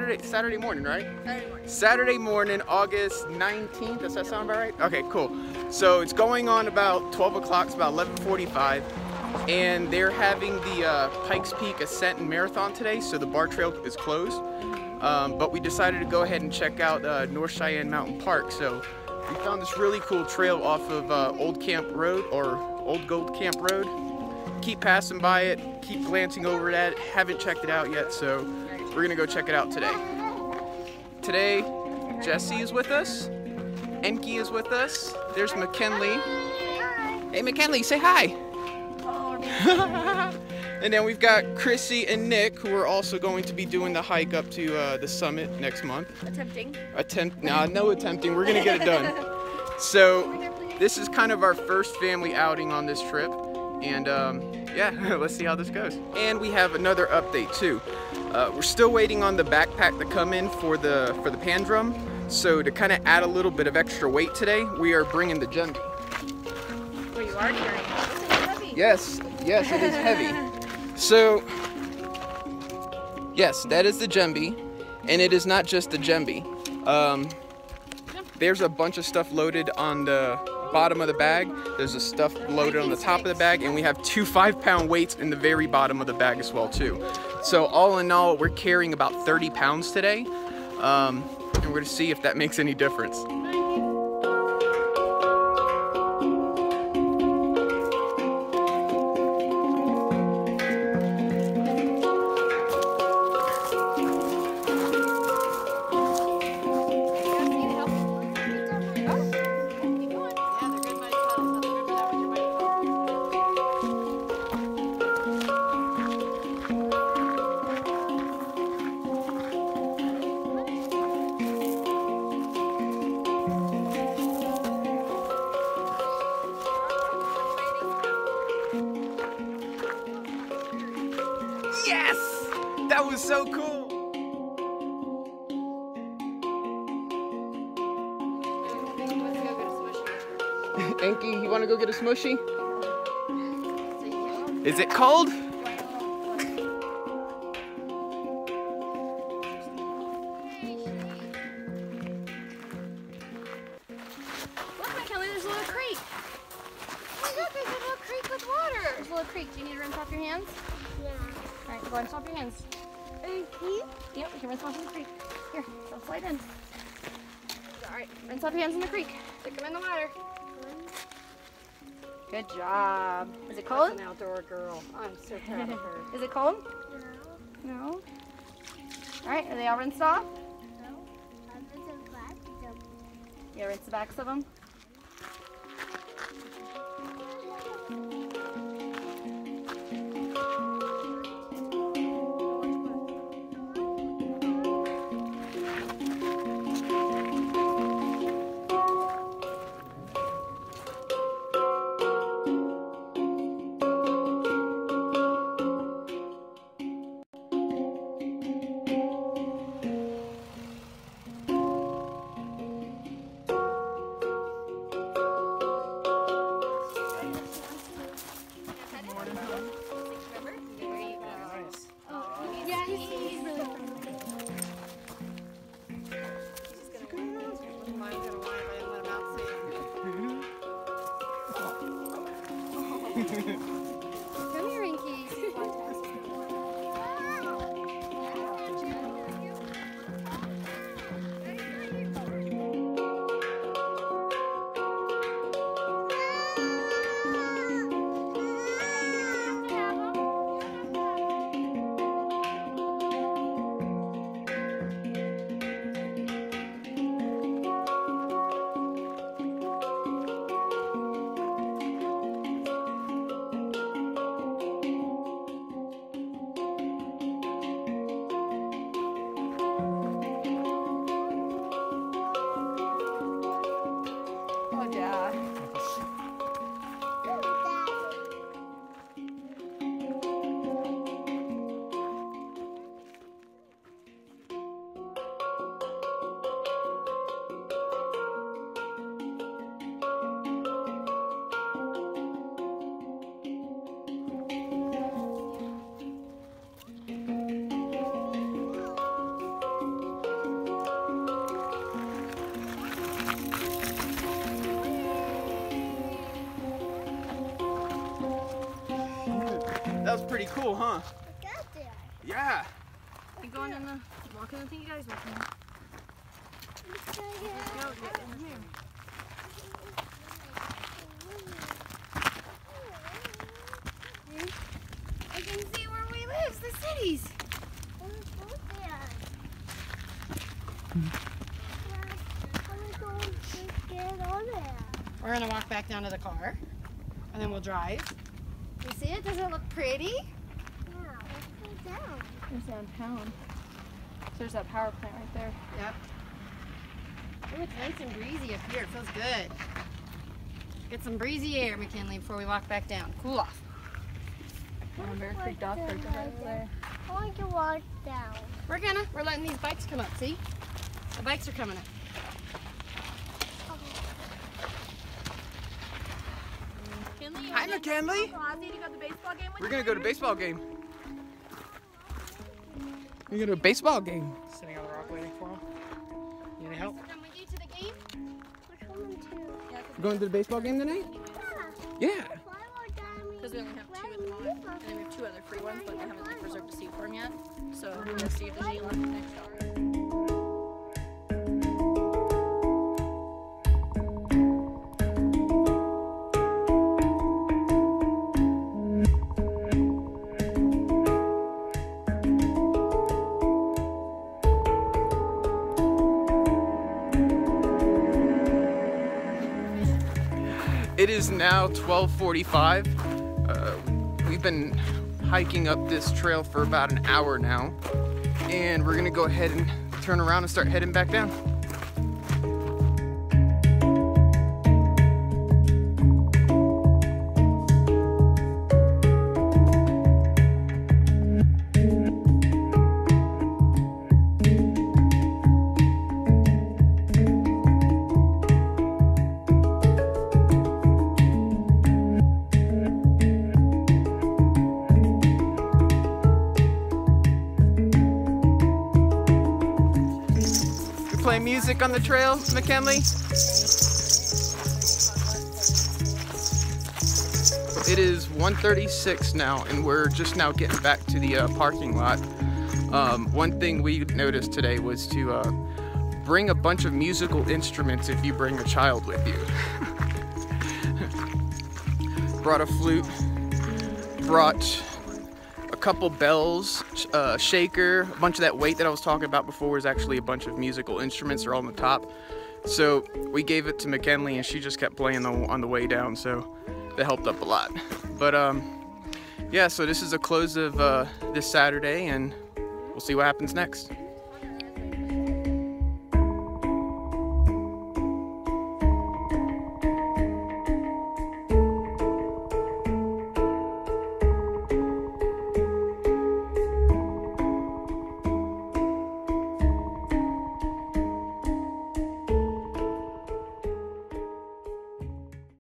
Saturday morning, right? Saturday morning. Saturday morning, August 19th. Does that sound about right? Okay, cool. So it's going on about 12 o'clock. It's about 11:45. And they're having the Pikes Peak Ascent and Marathon today, so the bar trail is closed. But we decided to go ahead and check out North Cheyenne Mountain Park. So we found this really cool trail off of Old Camp Road, or Old Gold Camp Road. Keep passing by it, keep glancing over at it. Haven't checked it out yet, so we're gonna go check it out today. Today, Jesse is with us. Enki is with us. There's McKinley. Hey McKinley, say hi. And then we've got Chrissie and Nick, who are also going to be doing the hike up to the summit next month. Attempting. No attempting. We're gonna get it done. So this is kind of our first family outing on this trip, and yeah, let's see how this goes. And we have another update too. We're still waiting on the backpack to come in for the pan drum. So to kind of add a little bit of extra weight today, we are bringing the djembe. Well, you are carrying it. This is heavy. Yes, it is heavy. So, yes, that is the djembe, and it is not just the djembe. There's a bunch of stuff loaded on the bottom of the bag. There's a stuff loaded on the top of the bag, and we have 2 5-pound weights in the very bottom of the bag as well too. So all in all, we're carrying about 30 pounds today, and we're gonna see if that makes any difference. Yes! That was so cool! Enki, you want to go get a smushy? Is it cold? Look, McKinley, there's a little creek. Oh, look, there's a little creek with water. There's a little creek. Do you need to rinse off your hands? Yeah. All right, go rinse off your hands. Yep, we can rinse off in the creek. Here, go slide in. All right, rinse off your hands in the creek. Stick them in the water. Good job. Is it cold? That's an outdoor girl. I'm so proud of her. Is it cold? No. No. All right, are they all rinsed off? No. I'm just a black jump. Yeah, rinse the backs of them. Come here, Inky. pretty cool, huh? Yeah. You going in the walk in the thing, you guys? Walk in. Let's go get in here. I can see where we live, the cities. We're gonna walk back down to the car, and then we'll drive. You see it? Doesn't it look pretty? Yeah, let's go down. There's downtown. There's that power plant right there. Yep. Oh, it's nice and breezy up here. It feels good. Get some breezy air, McKinley, before we walk back down. Cool off. Bear Creek Dock right there. I want to walk down. We're letting these bikes come up, see? The bikes are coming up. Hi, McKinley. We're gonna go to baseball game. We're gonna go to a baseball game. Sitting on the rock waiting for him. You need help? Come with you to the game? We're coming too. We're going to the baseball game tonight? Yeah. Because we only have 2 at the moment, and then we have 2 other free ones, but we haven't like reserved a seat for them yet. So we're gonna see if there's any left next hour. It is now 12:45. We've been hiking up this trail for about an hour now, and we're gonna go ahead and turn around and start heading back down. Play music on the trail, McKinley? It is 1:36 now, and we're just now getting back to the parking lot. One thing we noticed today was to bring a bunch of musical instruments if you bring a child with you. Brought a flute, brought a couple bells, shaker, a bunch of that weight that I was talking about before was actually a bunch of musical instruments. They're all on the top. So we gave it to McKinley and she just kept playing on the way down, so that helped up a lot. But yeah, so this is a close of this Saturday, and we'll see what happens next.